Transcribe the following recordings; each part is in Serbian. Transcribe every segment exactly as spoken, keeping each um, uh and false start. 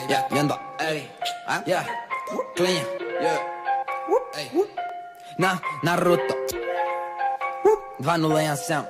Yeah, viendo, ey, ah, yeah, clean, yeah, ey, na, Naruto, dva nula jedan sedam,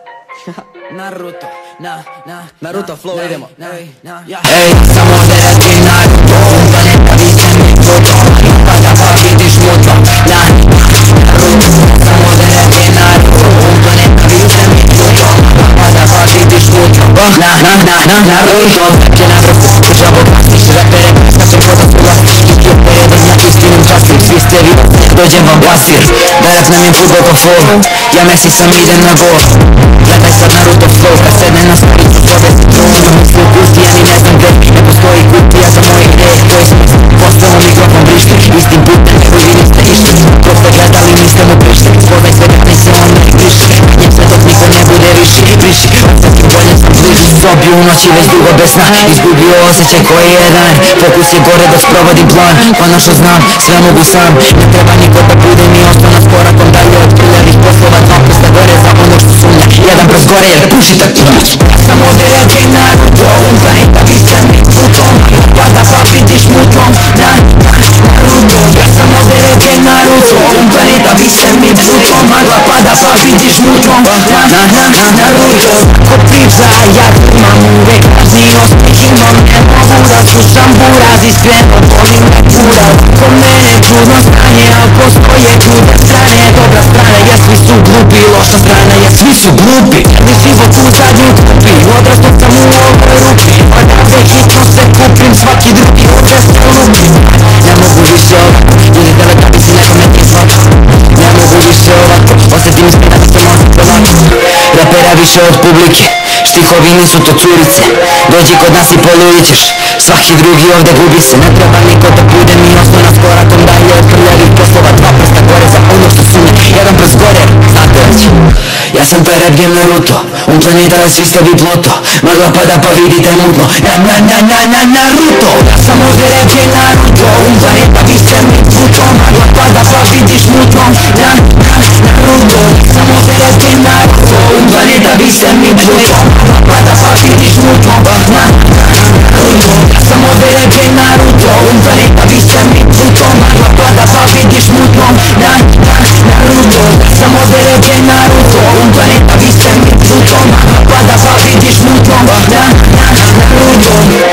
Naruto, na, na, Naruto flow idemo, ey, na, ja. Ej, samo derati Naruto, planeta više mi puto, pada pa vidiš mutno, na, Naruto, samo derati Naruto, planeta više mi puto, pada pa vidiš mutno, na, na, na, na, Naruto, će na vrhu, žabo kasniš, repere, kačem kod vlastiš, i opere da zna istinu častim, svi ste vi, dođem vam basir, da rap nam je futbol ko flow, ja Messi sam idem na gol, gledaj sad Naruto flow, kad sedne na stolicu, zove se tronu, misli u kusti, ja ni ne znam gde, ne postoji kutija za moje ideje, koji smo postao mikrofon brišli, istim putem, koji vi niste išli, ko ste gledali, niste mu prišli, spoznaj sve dani se on ne priši, njem sve dok niko ne bude viši, priši, svakim boljem sam bliži, sobi u noći već dugo bez sna, izgubio osjećaj koji je dan, fokus je gore dok sprovodim plan, konačno znam, sve mogu sam, ne treba niko da bude mi ostao nas korakom dalje od prljavih poslova, dva prsta gore za ono što sumnja, jedan prst gore jer puši tako. Samo derati Naruto, un planeta više mi puto, pada pa vidiš mutno, na, Naruto, ja samo derati Naruto, un planeta više mi puto, magla pada pa vidiš mutno, na, na, na, Naruto, ko priča, ja imam uvek razni osmih, imam ne mogu da slušam buraz, iskreno volim da kural, ko mene čudno stanje, al postoje čudne strane, dobra strana je svi su glupi, loša strana je svi su glupi, mi život u zadnju kupi, odrastao sam u ovoj rupi, odavde hitno se kupim, svaki drugi odrastao rupi, ne mogu više ovako, ljudi tele da bi si nekome ti svako, ne mogu više ovako, osjetim ispina da sam osjet polako, rapera više od publike, štihovi nisu to curice, dođi kod nas i poludit ćeš, svaki drugi ovde gubi se, ne treba niko da bude mi osno nas korakom dalje od prljavih poslova, dva prsta gore za ono što sumnja, jedan prst gore, znate već. Ja sam taj rap game Naruto, un planeta svi ste vi pluto, magla pada pa vidite mutno, na na na na na Naruto, ja sam ovdje rap game Naruto, un planeta više mi puto, magla pada pa vidiš mutno, na na Naruto, ja sam ovdje rap game Naruto, un planeta više mi puto, magla pada pa vidiš mutno, na na Naruto, ja sam ovdje rap game Naruto, un planeta više mi puto, magla pada pa vidiš mutno, na na Naruto, ja sam ovdje rap game Naruto, un planeta više mi puto, magla pada pa vidiš mutno, na na Naruto,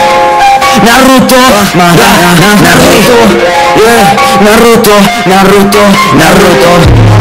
Naruto, ma na na Naruto, yeah, Naruto, Naruto, Naruto.